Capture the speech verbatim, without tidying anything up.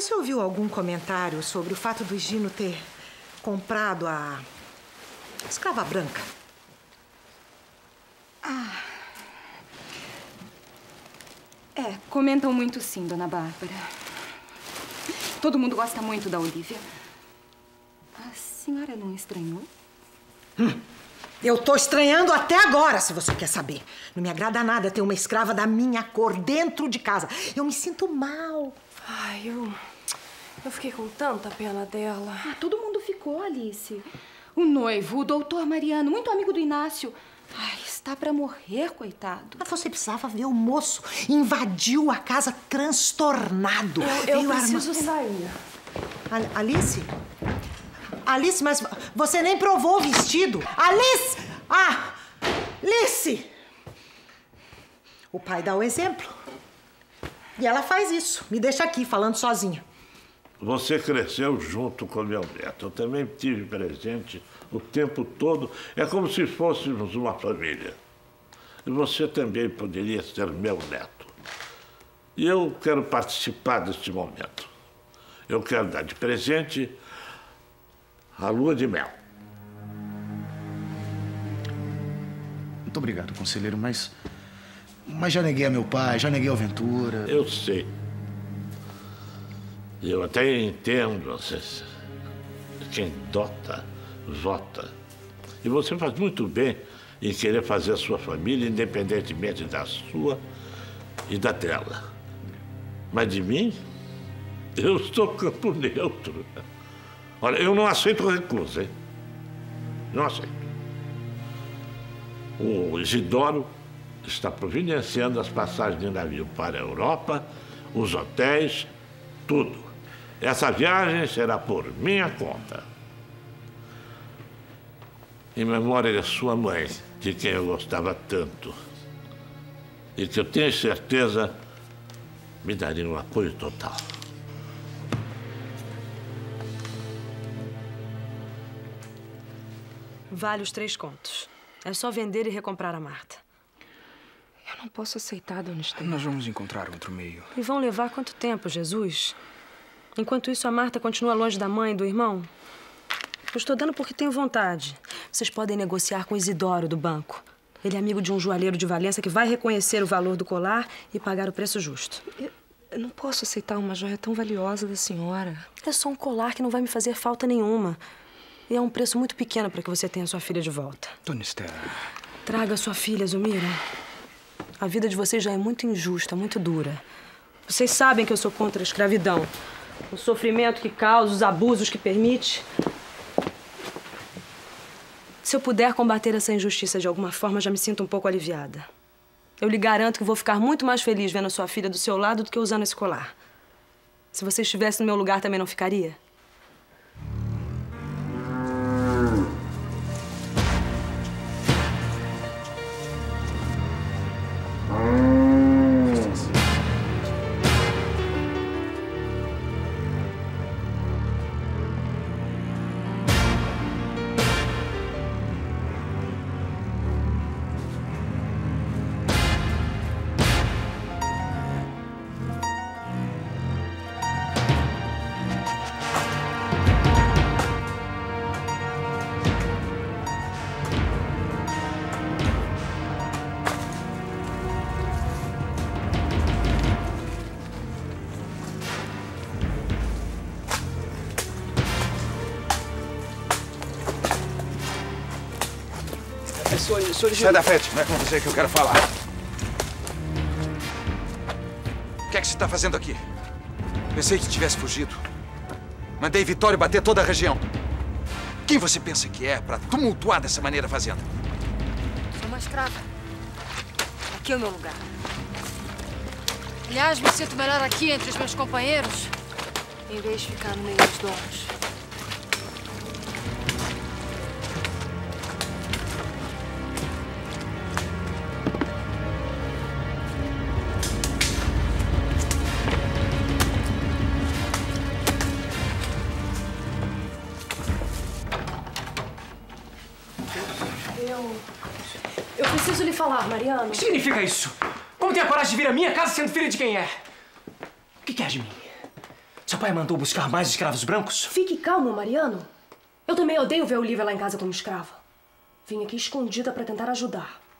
Você ouviu algum comentário sobre o fato do Gino ter comprado a escrava branca? Ah... É, comentam muito sim, dona Bárbara. Todo mundo gosta muito da Olívia. A senhora não estranhou? Hum, eu tô estranhando até agora, se você quer saber. Não me agrada nada ter uma escrava da minha cor dentro de casa. Eu me sinto mal. Ai, eu... Eu fiquei com tanta pena dela. Ah, todo mundo ficou, Alice. O noivo, o doutor Mariano, muito amigo do Inácio. Ai, está pra morrer, coitado. Mas você precisava ver o moço. Invadiu a casa transtornado. Eu, eu preciso arma... sair. A Alice? Alice, mas você nem provou o vestido. Alice! Ah! Alice! O pai dá o exemplo. E ela faz isso. Me deixa aqui, falando sozinha. Você cresceu junto com meu neto. Eu também tive presente o tempo todo. É como se fôssemos uma família. E você também poderia ser meu neto. E eu quero participar deste momento. Eu quero dar de presente a lua de mel. Muito obrigado, conselheiro, mas... Mas já neguei a meu pai, já neguei a Ventura. Eu sei. Eu até entendo. Quem dota, vota. E você faz muito bem em querer fazer a sua família, independentemente da sua e da dela. Mas de mim, eu estou campo neutro. Olha, eu não aceito recusa, hein? Não aceito. O Isidoro está providenciando as passagens de navio para a Europa, os hotéis, tudo. Essa viagem será por minha conta. Em memória da sua mãe, de quem eu gostava tanto. E que eu tenho certeza me daria um apoio total. Vale os três contos. É só vender e recomprar a Marta. Eu não posso aceitar, dona Esther. Nós vamos encontrar outro meio. E vão levar quanto tempo, Jesus? Enquanto isso, a Marta continua longe da mãe e do irmão. Eu estou dando porque tenho vontade. Vocês podem negociar com Isidoro, do banco. Ele é amigo de um joalheiro de Valença que vai reconhecer o valor do colar e pagar o preço justo. Eu, eu não posso aceitar uma joia tão valiosa da senhora. É só um colar que não vai me fazer falta nenhuma. E é um preço muito pequeno para que você tenha sua filha de volta. Dona Esther... Traga sua filha, Zumira. A vida de vocês já é muito injusta, muito dura. Vocês sabem que eu sou contra a escravidão. O sofrimento que causa, os abusos que permite. Se eu puder combater essa injustiça de alguma forma, já me sinto um pouco aliviada. Eu lhe garanto que vou ficar muito mais feliz vendo a sua filha do seu lado do que usando esse colar. Se você estivesse no meu lugar, também não ficaria? Sai da frente, não é com você que eu quero falar. O que é que você está fazendo aqui? Pensei que tivesse fugido. Mandei Vitório bater toda a região. Quem você pensa que é para tumultuar dessa maneira a fazenda? Sou uma escrava. Aqui é o meu lugar. Aliás, me sinto melhor aqui entre os meus companheiros, em vez de ficar no meio dos donos. Eu preciso lhe falar, Mariano. O que significa isso? Como tem a coragem de vir à minha casa sendo filha de quem é? O que quer de mim? Seu pai mandou buscar mais escravos brancos? Fique calmo, Mariano. Eu também odeio ver Olivia lá em casa como escrava. Vim aqui escondida para tentar ajudar.